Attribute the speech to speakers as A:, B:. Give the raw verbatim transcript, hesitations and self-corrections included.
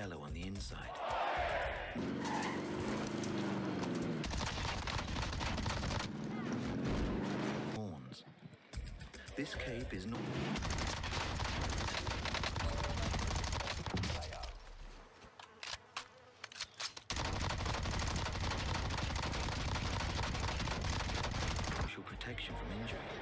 A: yellow on the inside. Horns. This cape is not... protection from injury.